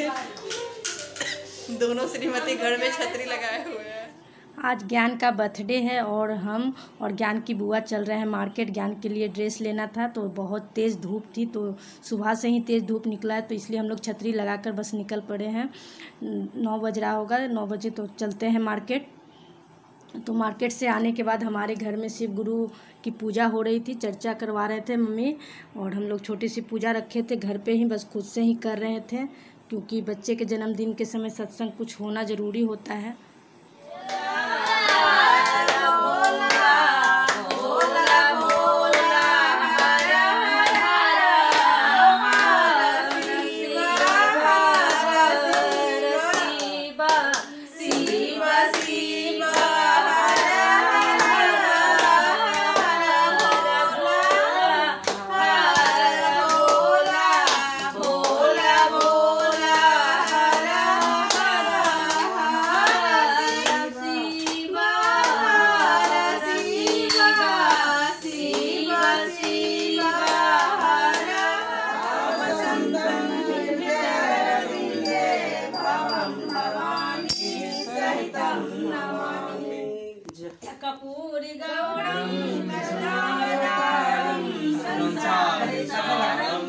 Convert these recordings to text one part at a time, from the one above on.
दोनों श्रीमती घर में छतरी लगाए हुए हैं। आज ज्ञान का बर्थडे है और हम और ज्ञान की बुआ चल रहे हैं मार्केट। ज्ञान के लिए ड्रेस लेना था तो बहुत तेज़ धूप थी, तो सुबह से ही तेज़ धूप निकला है, तो इसलिए हम लोग छतरी लगाकर बस निकल पड़े हैं। 9 बज रहा होगा, 9 बजे तो चलते हैं मार्केट। तो मार्केट से आने के बाद हमारे घर में शिव गुरु की पूजा हो रही थी, चर्चा करवा रहे थे मम्मी, और हम लोग छोटी सी पूजा रखे थे घर पे ही, बस खुद से ही कर रहे थे, क्योंकि बच्चे के जन्मदिन के समय सत्संग कुछ होना ज़रूरी होता है। कपूरी गौरम करुणावतारम संसार सारम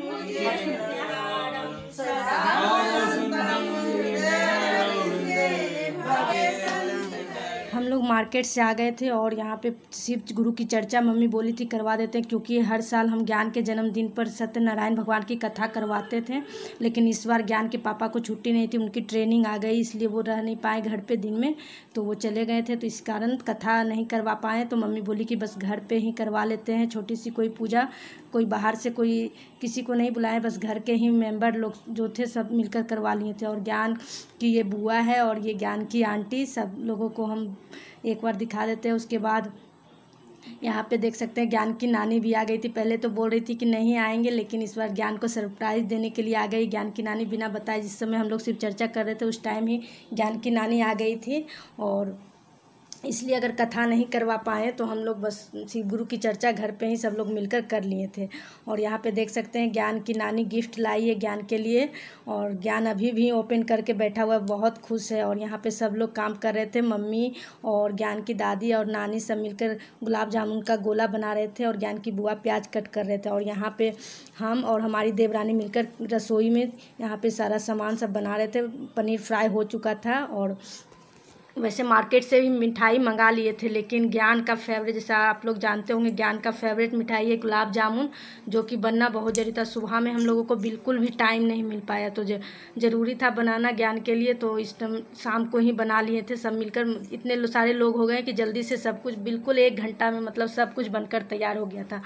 हम लोग मार्केट से आ गए थे और यहाँ पे शिव गुरु की चर्चा मम्मी बोली थी करवा देते हैं, क्योंकि हर साल हम ज्ञान के जन्मदिन पर सत्यनारायण भगवान की कथा करवाते थे, लेकिन इस बार ज्ञान के पापा को छुट्टी नहीं थी, उनकी ट्रेनिंग आ गई, इसलिए वो रह नहीं पाए घर पे दिन में, तो वो चले गए थे, तो इस कारण कथा नहीं करवा पाए। तो मम्मी बोली कि बस घर पर ही करवा लेते हैं छोटी सी कोई पूजा, कोई बाहर से कोई किसी को नहीं बुलाए, बस घर के ही मेंबर लोग जो थे सब मिलकर करवा लिए थे। और ज्ञान की ये बुआ है और ये ज्ञान की आंटी, सब लोगों को हम एक बार दिखा देते हैं। उसके बाद यहाँ पे देख सकते हैं ज्ञान की नानी भी आ गई थी। पहले तो बोल रही थी कि नहीं आएंगे, लेकिन इस बार ज्ञान को सरप्राइज़ देने के लिए आ गई ज्ञान की नानी, बिना बताए। जिस समय हम लोग सिर्फ चर्चा कर रहे थे उस टाइम ही ज्ञान की नानी आ गई थी, और इसलिए अगर कथा नहीं करवा पाए तो हम लोग बस शिव गुरु की चर्चा घर पे ही सब लोग मिलकर कर लिए थे। और यहाँ पे देख सकते हैं ज्ञान की नानी गिफ्ट लाई है ज्ञान के लिए, और ज्ञान अभी भी ओपन करके बैठा हुआ है, बहुत खुश है। और यहाँ पे सब लोग काम कर रहे थे, मम्मी और ज्ञान की दादी और नानी सब मिलकर गुलाब जामुन का गोला बना रहे थे, और ज्ञान की बुआ प्याज कट कर रहे थे। और यहाँ पे हम और हमारी देवरानी मिलकर रसोई में यहाँ पे सारा सामान सब बना रहे थे। पनीर फ्राई हो चुका था, और वैसे मार्केट से भी मिठाई मंगा लिए थे, लेकिन ज्ञान का फेवरेट, जैसा आप लोग जानते होंगे, ज्ञान का फेवरेट मिठाई है गुलाब जामुन, जो कि बनना बहुत ज़रूरी था। सुबह में हम लोगों को बिल्कुल भी टाइम नहीं मिल पाया, तो ज़रूरी था बनाना ज्ञान के लिए, तो इस टाइम शाम को ही बना लिए थे सब मिलकर। इतने सारे लोग हो गए कि जल्दी से सब कुछ बिल्कुल 1 घंटा में मतलब सब कुछ बनकर तैयार हो गया था।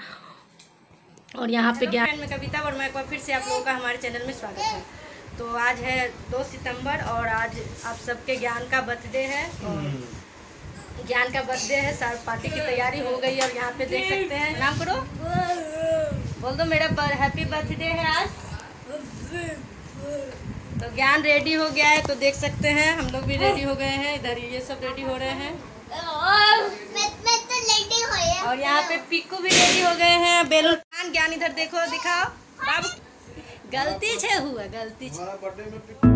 और यहाँ पे ज्ञान में कविता वर्मा, एक बार फिर से आप लोगों का हमारे चैनल में स्वागत है। तो आज है 2 सितंबर और आज आप सबके ज्ञान का बर्थडे है, और ज्ञान का बर्थडे है, सारी पार्टी की तैयारी हो गई है। और यहाँ पे देख सकते हैं, नाम करो, बोल दो मेरा हैप्पी बर्थडे है आज। तो ज्ञान रेडी हो गया है, तो देख सकते हैं हम लोग भी रेडी हो गए हैं, इधर ये सब रेडी हो रहे हैं, और यहाँ पे पिक्कू भी रेडी हो गए हैं। बेलून ज्ञान इधर देखो, दिखाओ बाबू, गलती छे हुआ, गलती छे।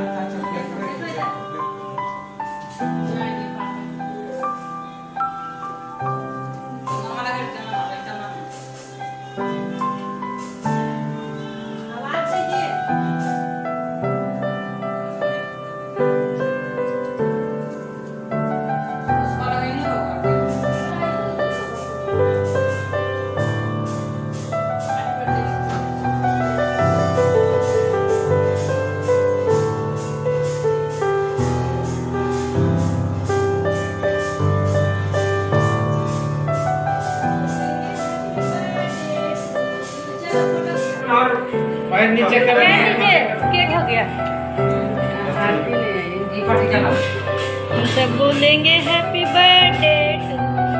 नीचे केक हो गया। हम सब बोलेंगे हैप्पी बर्थडे टू।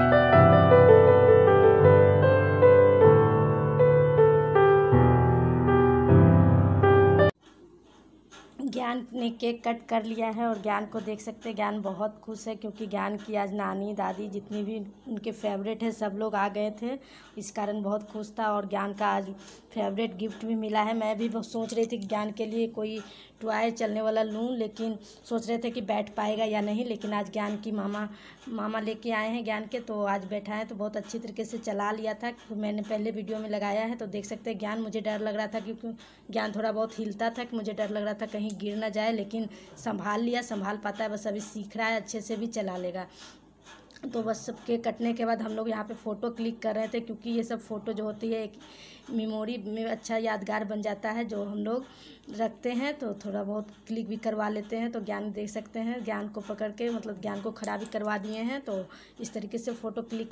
ज्ञान ने केक कट कर लिया है और ज्ञान को देख सकते हैं, ज्ञान बहुत खुश है क्योंकि ज्ञान की आज नानी दादी जितनी भी उनके फेवरेट है सब लोग आ गए थे, इस कारण बहुत खुश था। और ज्ञान का आज फेवरेट गिफ्ट भी मिला है। मैं भी सोच रही थी कि ज्ञान के लिए कोई टॉय चलने वाला लूँ, लेकिन सोच रहे थे कि बैठ पाएगा या नहीं, लेकिन आज ज्ञान की मामा लेके आए हैं ज्ञान के, तो आज बैठा है तो बहुत अच्छी तरीके से चला लिया था। मैंने पहले वीडियो में लगाया है तो देख सकते हैं ज्ञान, मुझे डर लग रहा था क्योंकि ज्ञान थोड़ा बहुत हिलता था कि मुझे डर लग रहा था कहीं गिर ना जाए, लेकिन संभाल पाता है, बस अभी सीख रहा है, अच्छे से भी चला लेगा। तो बस सब केक कटने के बाद हम लोग यहाँ पे फ़ोटो क्लिक कर रहे थे क्योंकि ये सब फ़ोटो जो होती है एक मेमोरी में अच्छा यादगार बन जाता है जो हम लोग रखते हैं, तो थोड़ा बहुत क्लिक भी करवा लेते हैं। तो ज्ञान देख सकते हैं, ज्ञान को पकड़ के मतलब ज्ञान को खड़ा भी करवा दिए हैं, तो इस तरीके से फ़ोटो क्लिक।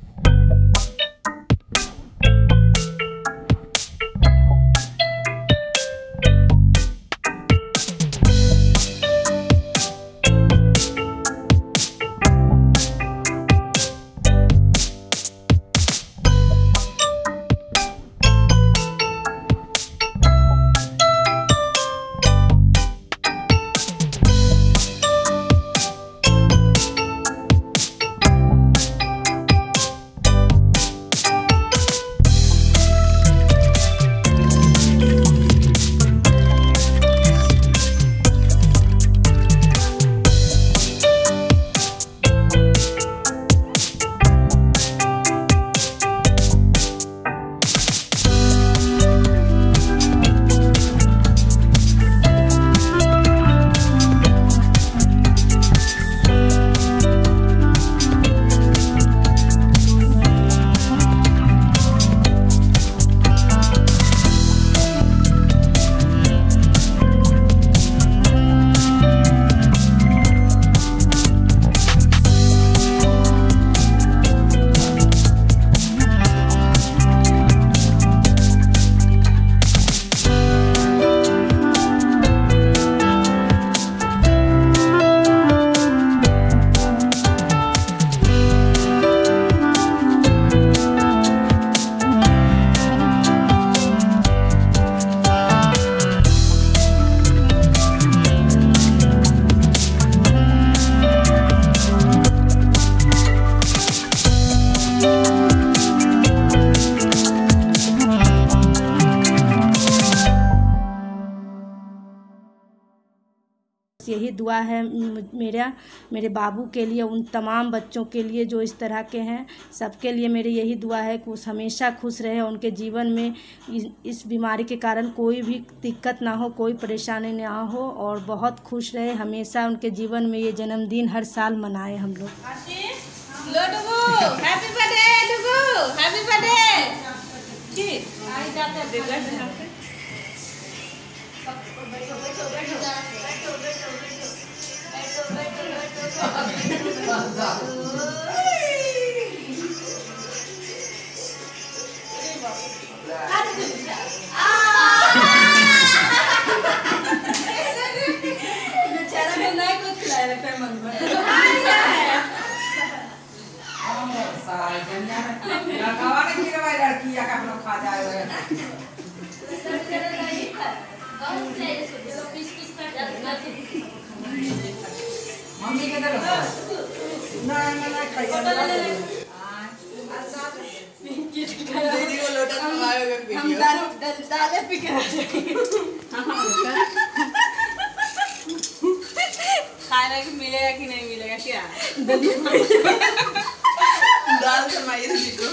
यही दुआ है मेरे बाबू के लिए, उन तमाम बच्चों के लिए जो इस तरह के हैं, सबके लिए मेरी यही दुआ है कि वो हमेशा खुश रहे, उनके जीवन में इस बीमारी के कारण कोई भी दिक्कत ना हो, कोई परेशानी ना हो और बहुत खुश रहे हमेशा। उनके जीवन में ये जन्मदिन हर साल मनाएं हम लोग। मम्मी के दर ना दीदी को लोटा खवाओगे वीडियो हम दाल पिक रहा है कि मिलेगा कि नहीं मिलेगा क्या। दाल फरमाइए दीदी को।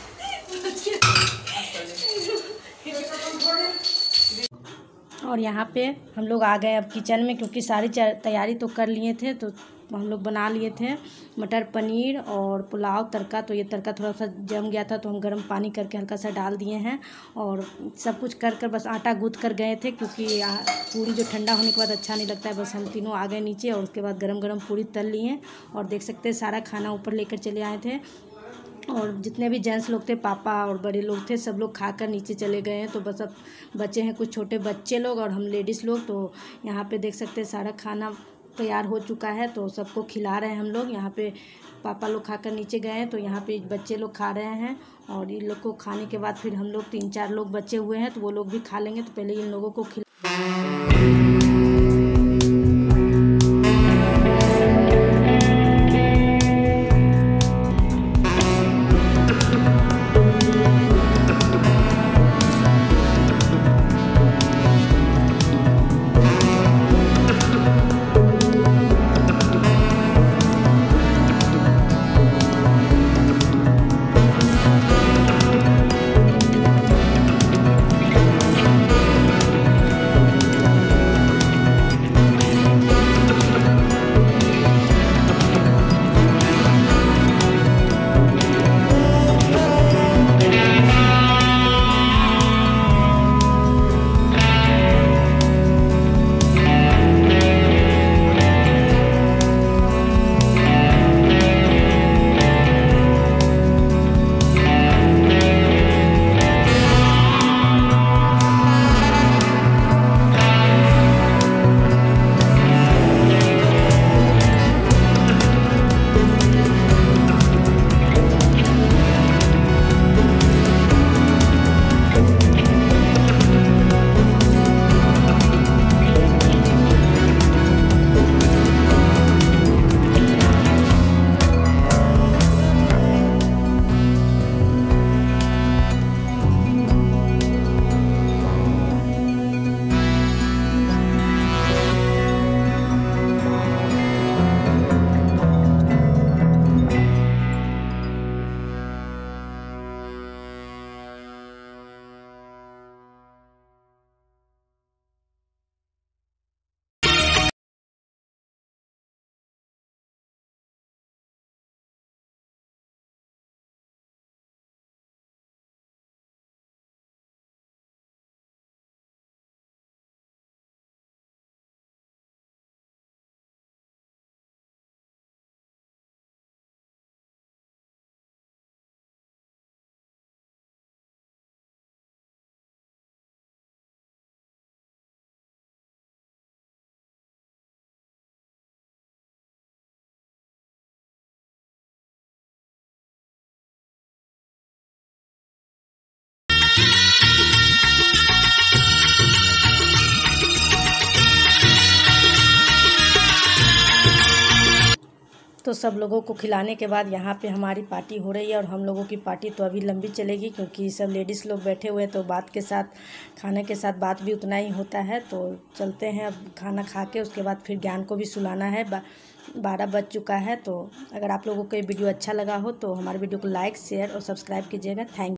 और यहाँ पे हम लोग आ गए अब किचन में, क्योंकि सारी तैयारी तो कर लिए थे। तो हम लोग बना लिए थे मटर पनीर और पुलाव तड़का। तो ये तड़का थोड़ा सा जम गया था तो हम गर्म पानी करके हल्का सा डाल दिए हैं। और सब कुछ कर बस आटा गूँथ कर गए थे, क्योंकि पूरी जो ठंडा होने के बाद अच्छा नहीं लगता है। बस हम तीनों आ गए नीचे और उसके बाद गरम गरम पूरी तल लिए। और देख सकते हैं सारा खाना ऊपर लेकर चले आए थे। और जितने भी जेंट्स लोग थे, पापा और बड़े लोग थे, सब लोग खाकर नीचे चले गए हैं। तो बस अब बचे हैं कुछ छोटे बच्चे लोग और हम लेडीज़ लोग। तो यहाँ पे देख सकते हैं सारा खाना तैयार हो चुका है, तो सबको खिला रहे हैं हम लोग। यहाँ पे पापा लोग खाकर नीचे गए हैं, तो यहाँ पे बच्चे लोग खा रहे हैं। और इन लोग को खाने के बाद फिर हम लोग 3-4 लोग बचे हुए हैं, तो वो लोग भी खा लेंगे। तो पहले इन लोगों को तो सब लोगों को खिलाने के बाद यहाँ पे हमारी पार्टी हो रही है। और हम लोगों की पार्टी तो अभी लंबी चलेगी, क्योंकि सब लेडीज़ लोग बैठे हुए हैं। तो बात के साथ खाने के साथ बात भी उतना ही होता है। तो चलते हैं अब खाना खा के, उसके बाद फिर ज्ञान को भी सुलाना है। 12 बज चुका है। तो अगर आप लोगों को ये वीडियो अच्छा लगा हो तो हमारे वीडियो को लाइक, शेयर और सब्सक्राइब कीजिएगा। थैंक